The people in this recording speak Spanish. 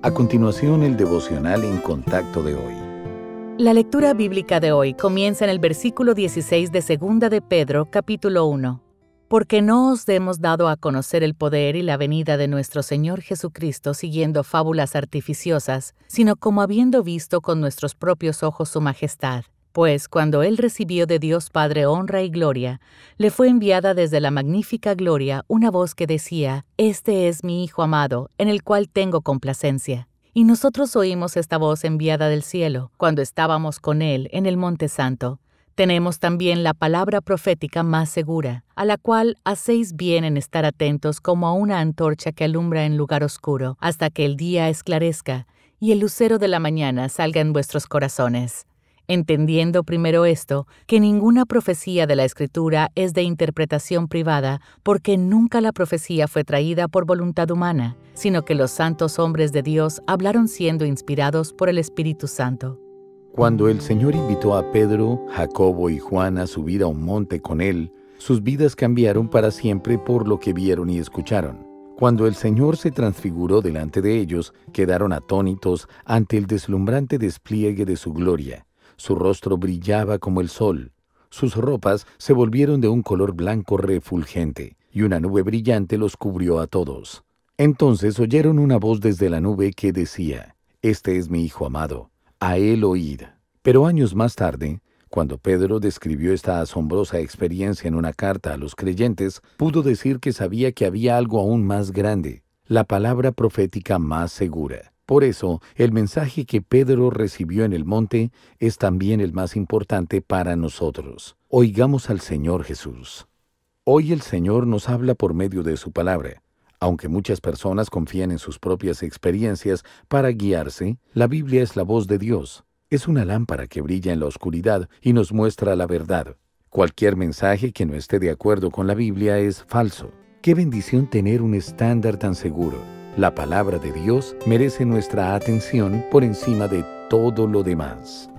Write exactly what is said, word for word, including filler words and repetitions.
A continuación, el devocional en contacto de hoy. La lectura bíblica de hoy comienza en el versículo dieciséis de Segunda de Pedro, capítulo uno. Porque no os hemos dado a conocer el poder y la venida de nuestro Señor Jesucristo siguiendo fábulas artificiosas, sino como habiendo visto con nuestros propios ojos su majestad. Pues cuando Él recibió de Dios Padre honra y gloria, le fue enviada desde la magnífica gloria una voz que decía: Este es mi Hijo amado, en el cual tengo complacencia. Y nosotros oímos esta voz enviada del cielo, cuando estábamos con Él en el Monte Santo. Tenemos también la palabra profética más segura, a la cual hacéis bien en estar atentos como a una antorcha que alumbra en lugar oscuro, hasta que el día esclarezca y el lucero de la mañana salga en vuestros corazones. Entendiendo primero esto, que ninguna profecía de la Escritura es de interpretación privada, porque nunca la profecía fue traída por voluntad humana, sino que los santos hombres de Dios hablaron siendo inspirados por el Espíritu Santo. Cuando el Señor invitó a Pedro, Jacobo y Juan a subir a un monte con Él, sus vidas cambiaron para siempre por lo que vieron y escucharon. Cuando el Señor se transfiguró delante de ellos, quedaron atónitos ante el deslumbrante despliegue de su gloria. Su rostro brillaba como el sol. Sus ropas se volvieron de un color blanco refulgente, y una nube brillante los cubrió a todos. Entonces oyeron una voz desde la nube que decía: Este es mi Hijo amado, a él oíd. Pero años más tarde, cuando Pedro describió esta asombrosa experiencia en una carta a los creyentes, pudo decir que sabía que había algo aún más grande, la palabra profética más segura. Por eso, el mensaje que Pedro recibió en el monte es también el más importante para nosotros. Oigamos al Señor Jesús. Hoy el Señor nos habla por medio de su palabra. Aunque muchas personas confían en sus propias experiencias para guiarse, la Biblia es la voz de Dios. Es una lámpara que brilla en la oscuridad y nos muestra la verdad. Cualquier mensaje que no esté de acuerdo con la Biblia es falso. ¡Qué bendición tener un estándar tan seguro! La palabra de Dios merece nuestra atención por encima de todo lo demás.